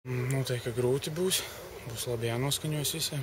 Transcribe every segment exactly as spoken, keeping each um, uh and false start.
Noteikti, ka grūti būs. Būs labi jānoskaņojas visiem.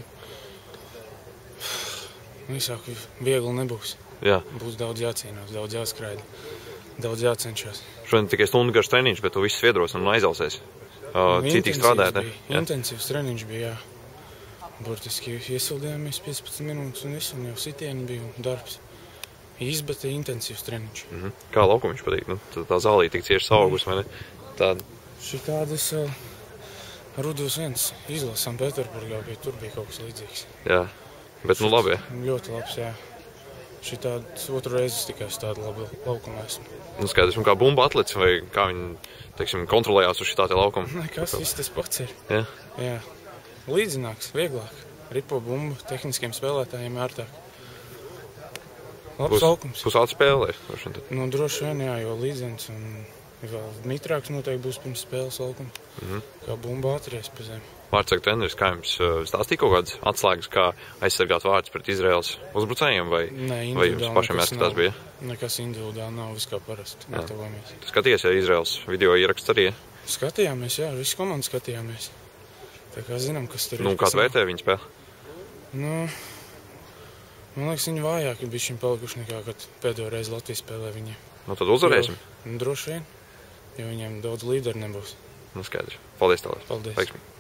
Visāk viegli nebūs. Jā. Būs daudz jācīnās, daudz jāskraida, daudz jācenšas. Šodien tikai stundu garš treniņš, bet tu viss sviedros un aizausies. Uh, Nu, citīgi strādājat, ne? bija. Intensīvs treniņš bija, jā. Burtiski iesildījāmies piecpadsmit minūtes un viss, un jau sitieni bija un darbs. Īs, bet intensīvs treniņš. Mm -hmm. Kā laukumiņš patīk? Nu, tā, tā zālī tik cieši saugus, vai ne? Tā... Šitādas uh, Rudus viens izlasām Pēterburgā, bija, tur bija kaut kas līdzīgs. Jā, bet nu labi, ja? Ļoti labs, jā. Šitādas otru reizi tikai uz tādu labu laukumu esmu. Nu skaidrs, un kā bumba atlits, vai kā viņi, teiksim, kontrolējās uz šitā te laukumu? Nekas, viss tas pats ir. Jā? Jā. Līdzināks, vieglāk. Ripo bumbu tehniskiem spēlētājiem ērtāk. Labs Pus, laukums. Pusāds spēlē. Nu, droši vien, jā, jo līdzens un vēl mitrāks noteikti būs pirms spēles laukuma. Mm -hmm. Kā bumba atries pa zemi. Vārdsargu treneris, kā jums stāstīja kaut kādas atslēgas, kā aizsargāt vārdus pret Izraels uzbrucējiem, vai, Nē, vai jums pašiem jāskatās bija? Nekas individuāli nav, viss kā parasti. Gatavojamies. Tu skaties, ja Izraels video ieraksts arī? Skatījāmies, jā, visu komandu skatījāmies. Tā kā zinām, kas tur ir. Nu, kā tu vērtē viņa spēli? Nu, man liekas, viņi vājāki bija šim palikuši nekā, kad pēdējo reizi Latvijas spēlē viņiem. Nu, tad uzvarēsim. Nu, droši vien, jo viņiem daudz līderi nebūs. Nu, skaidrs. Paldies tev. Paldies. Veiksmīgi.